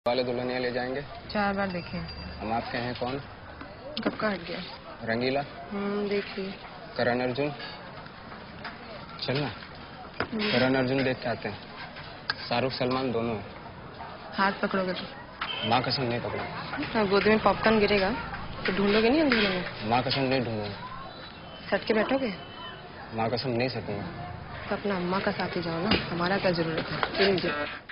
वाले दुल्हनिया ले जाएंगे। 4 बार देखे। हम आपके हैं कौन? कब का हट गया? रंगीला। देखिए। करण अर्जुन। चलना करण अर्जुन देख के आते हैं। शाहरुख सलमान दोनों हैं। हाथ पकड़ोगे तो? माँ कसम नहीं पकड़ूंगा। गोदी में पॉपकॉर्न गिरेगा तो ढूंढोगे नहीं अंधेरे में? माँ कसम नहीं ढूंढूंगा। सट के बैठोगे? माँ कसम नहीं सकूंगा। तो अपना अम्मा का साथ ही जाओ ना, हमारा क्या जरूरत है।